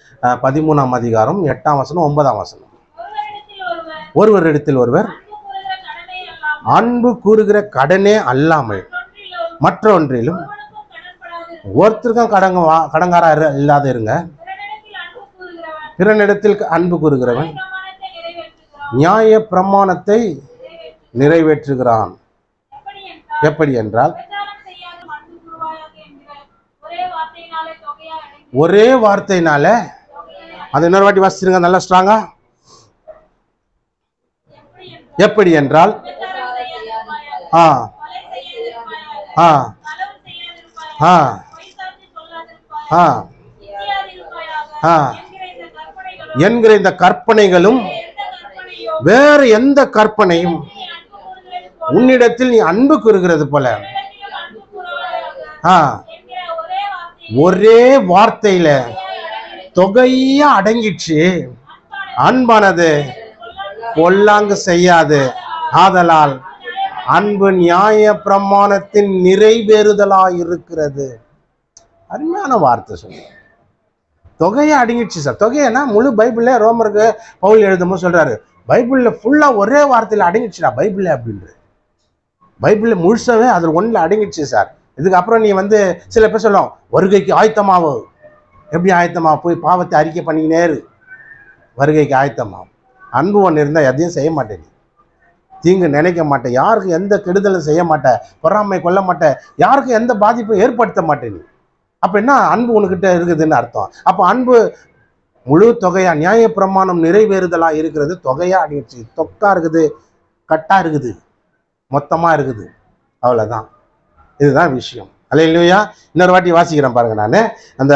13ஆம் அதிகாரம் 8ஆம் வசனம் 9ஆம் வசனம். ஒருவரிடத்தில் ஒருவர் அன்பு கூறுகிற கடனே அல்லாமல் மற்றொன்றிலும் ஒருத்தருக்கும் கடங்காரா இல்லாத இருங்க. பிறனிடத்தில் அன்பு கூறுகிறவன் நியாய பிரமாணத்தை நிறைவேற்றுகிறான். எப்படி என்றால் ஒரே வார்த்தையினால, அது இன்னொரு வாட்டி வாசிச்சிருங்க நல்லா ஸ்ட்ராங்கா. எப்படி என்றால் என்கிற இந்த கற்பனைகளும் வேற எந்த கற்பனையும் உன்னிடத்தில் நீ அன்பு கூறுகிறது போல ஒரே வார்த்தையில தொகையா அடங்கிடுச்சு. அன்பானது பொல்லாங்கு செய்யாது, ஆதலால் அன்பு நியாய பிரமாணத்தின் நிறைவேறுதலா இருக்கிறது. அருமையான வார்த்தை சொல்லு. தொகையை அடங்கிடுச்சு சார். தொகைன்னா முழு பைபிள்ல ரோமருக்கு பவுல் எழுதும்போது சொல்றாரு, பைபிள்ல ஃபுல்லா ஒரே வார்த்தையில அடங்கிடுச்சுடா பைபிள் அப்படின்ற. பைபிள்ல முழுசவே அது ஒன்றில் அடங்கிடுச்சு சார். இதுக்கப்புறம் நீ சில பேர் சொல்லுவோம், வருகைக்கு ஆயத்தமாவும். எப்படி ஆயத்தமா? போய் பாவத்தை அறிக்கை பண்ணிக்கினே இரு, வருகைக்கு ஆயத்தமாகும். அன்பு ஒன்று இருந்தால் எதையும் செய்ய மாட்டேன், தீங்கு நினைக்க மாட்டேன், யாருக்கும் எந்த கெடுதலும் செய்ய மாட்டேன், பொறாமை கொள்ள மாட்டேன், யாருக்கும் எந்த பாதிப்பும் ஏற்படுத்த மாட்டேன் நீ. அப்போ என்ன அன்பு உனக்கிட்ட இருக்குதுன்னு அர்த்தம். அப்போ அன்பு முழு தொகையா நியாய பிரமாணம் நிறைவேறுதலா இருக்கிறது. தொகையா அடிச்சு தொக்கா இருக்குது, கட்டா இருக்குது, மொத்தமா இருக்குது, அவ்வளவுதான். இதுதான் விஷயம். அல்லேலூயா. இன்னொரு வாட்டி வாசிக்கிறேன் பாருங்க. நான் அந்த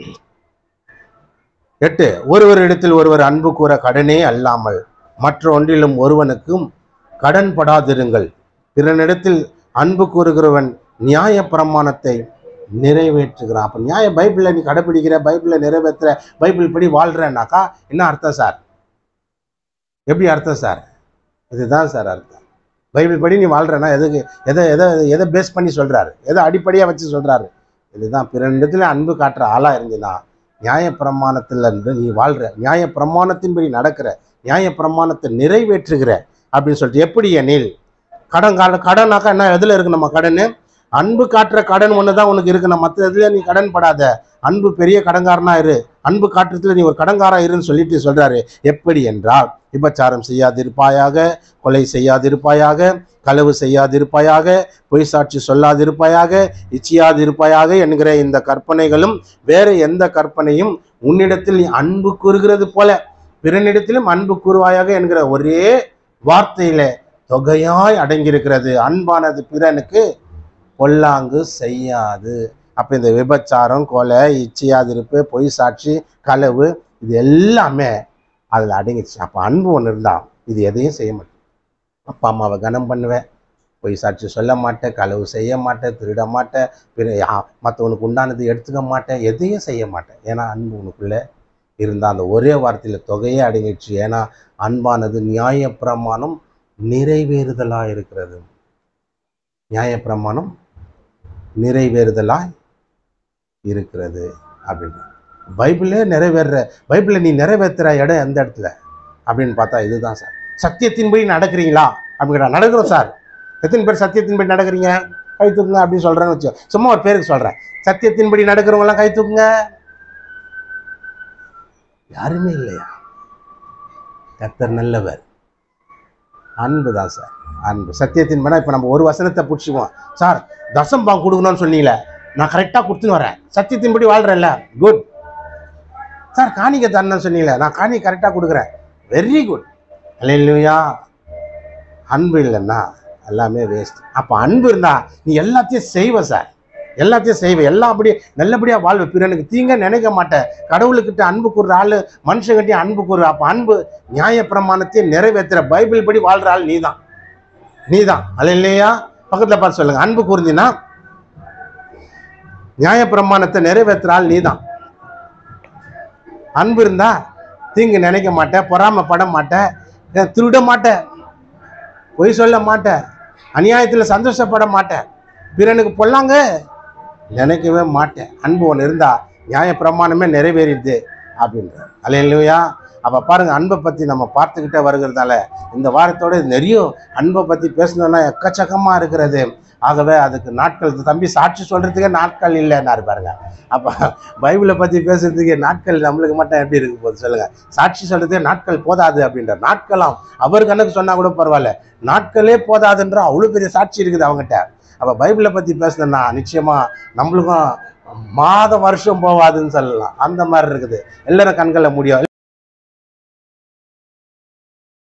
8, ஒருவரிடத்தில் ஒருவர் அன்பு கூற கடனே அல்லாமல் மற்றொன்றிலும் ஒருவனுக்கும் கடன் படாதிருங்கள். பிறனிடத்தில் அன்பு கூறுகிறவன் நியாய பிரமாணத்தை நிறைவேற்றுகிறான். அப்ப நியாய பைபிளை நீ கடைபிடிக்கிற, பைபிளை நிறைவேற்றுற, பைபிள் படி வாழ்றனாக்கா என்ன அர்த்தம் சார்? எப்படி அர்த்தம் சார்? இதுதான் சார் அர்த்தம். பைபிள் படி நீ வாழ்றனா எதுக்கு, எதை பேஸ் பண்ணி சொல்றாரு, எதை அடிப்படையா வச்சு சொல்றாரு? இதுதான். பிறனிடத்துல அன்பு காட்டுற ஆளா இருந்துன்னா நியாய பிரமாணத்துல நீ வாழ்ற, நியாய பிரமாணத்தின்படி நடக்கிற, நியாய பிரமாணத்தை நிறைவேற்றுகிற அப்படின்னு சொல்லிட்டு. எப்படி எனில் கடனாக்கா என்ன, எதுல இருக்கு நம்ம கடன்? அன்பு காட்டுற கடன் ஒண்ணுதான் உனக்கு இருக்கு. நம்ம மற்ற எதுல நீ கடன் படாத. அன்பு பெரிய கடன்காரனா இரு, அன்பு காட்டுறதுல நீ ஒரு கடன்காரா இருன்னு சொல்லிட்டு சொல்றாரு. எப்படி என்றால், விபச்சாரம் செய்யாதிருப்பாயாக, கொலை செய்யாதிருப்பாயாக, களவு செய்யாதிருப்பாயாக, பொய் சாட்சி சொல்லாதிருப்பாயாக, இச்சியாதிருப்பாயாக என்கிற இந்த கற்பனைகளும் வேற எந்த கற்பனையும் உன்னிடத்தில் நீ அன்பு கூறுகிறது போல பிறனிடத்திலும் அன்பு கூறுவாயாக என்கிற ஒரே வார்த்தையில தொகையாய் அடங்கியிருக்கிறது. அன்பானது பிறனுக்கு பொல்லாங்கு செய்யாது. அப்ப இந்த விபச்சாரம், கொலை, இச்சையாதிருப்பு, பொய் சாட்சி, களவு, இது எல்லாமே அதுல அடங்கிடுச்சு. அப்ப அன்பு ஒன்று இருந்தா இது எதையும் செய்ய மாட்டேன். அப்பா அம்மாவை கனம் பண்ணுவேன், பொய் சாட்சி சொல்ல மாட்டேன், களவு செய்ய மாட்டேன், திருட மாட்டேன், மற்றவனுக்கு உண்டானது எடுத்துக்க மாட்டேன், எதையும் செய்ய மாட்டேன். ஏன்னா அன்பு உனக்குள்ள இருந்தா அந்த ஒரே வார்த்தையில தொகையே அடங்கிடுச்சு. ஏன்னா அன்பானது நியாய பிரமாணம் நிறைவேறுதலா இருக்கிறது. நியாய பிரமாணம் நிறைவேறுதலாய் இருக்கிறது அப்படின்னு பைபிளே நிறைவேற. பைபிளை நீ நிறைவேற்றுற இடம் எந்த இடத்துல அப்படின்னு பார்த்தா இதுதான் சார். சத்தியத்தின்படி நடக்கிறீங்களா அப்படிங்கிற? நடக்கிறோம் சார். எத்தனை பேர் சத்தியத்தின்படி நடக்கிறீங்க? கை தூக்குங்க அப்படின்னு சொல்றேன்னு வச்சோ. சும்மா ஒரு பேருக்கு சொல்றேன். சத்தியத்தின்படி நடக்கிறவங்க எல்லாம் கை தூக்குங்க. யாருமே இல்லையா? கர்த்தர் நல்லவர். அன்பு தான் சார். அன்பு சத்தியத்தின் மேலே. இப்போ நம்ம ஒரு வசனத்தை பிடிச்சிக்குவோம். சார் தசம்பாங்க கொடுக்கணும்னு சொன்னீங்களே, நான் கரெக்டாக கொடுத்துன்னு வரேன், சத்தியத்தின்படி வாழ்றேன்ல, குட். சார் காணிக்கை தரணும்னு சொன்னீங்களே, நான் காணிக்கை கரெக்டாக கொடுக்குறேன், வெரி குட். அல்லேலூயா. அன்பு இல்லைன்னா எல்லாமே வேஸ்ட். அப்போ அன்பு இருந்தா நீ எல்லாத்தையும் செய்வ சார், எல்லாத்தையும் செய்வ, எல்லாம் அப்படி நல்லபடியாக வாழ்வு. பிறனுக்கு தீங்க நினைக்க மாட்டேன். கடவுளுக்கிட்ட அன்பு கூறுற ஆள் மனுஷங்கிட்டையும் அன்பு கூறு. அப்போ அன்பு நியாய பிரமாணத்தையும் நிறைவேற்றுற, பைபிள் படி வாழ்ற ஆள் நீதான், நீதான். அல்லேலூயா. பக்கத்தில் பார்த்து சொல்லுங்க, அன்பு கூர்ந்தினா நியாய பிரமாணத்தை நிறைவேற்றுற ஆள் நீதான். அன்பு இருந்தா தீங்கு நினைக்க மாட்டேன், பொறாமப்பட மாட்டேன், திருட மாட்டேன், பொய் சொல்ல மாட்டேன், அநியாயத்தில் சந்தோஷப்பட மாட்டேன், பிறனுக்கு பொல்லாங்க நினைக்கவே மாட்டேன். அன்பு ஒன்று இருந்தா நியாய பிரமாணமே நிறைவேறிடுது. அப்படின்றார். அல்லேலூயா. அப்போ பாருங்க, அன்பை பற்றி நம்ம பார்த்துக்கிட்டே வருகிறதால இந்த வாரத்தோட நிறைய அன்பை பற்றி பேசணுன்னா எக்கச்சக்கமாக இருக்கிறது. ஆகவே அதுக்கு நாட்கள், தம்பி சாட்சி சொல்கிறதுக்கே நாட்கள் இல்லைன்னாரு பாருங்க. அப்போ பைபிளை பற்றி பேசுறதுக்கு நாட்கள் நம்மளுக்கு மட்டும் எப்படி இருக்க போகுது சொல்லுங்கள்? சாட்சி சொல்கிறதுக்கே நாட்கள் போதாது அப்படின்ற நாட்களாம் அவர் கணக்கு சொன்னால் கூட பரவாயில்ல, நாட்களே போதாதுன்ற அவ்வளோ பெரிய சாட்சி இருக்குது அவங்ககிட்ட. அப்போ பைபிளை பற்றி பேசணுன்னா நிச்சயமாக நம்மளுக்கும் வருஷம் போவாதுன்னு சொல்லலாம். அந்த மாதிரி இருக்குது. எல்லாரும் கண்களை முடியும்.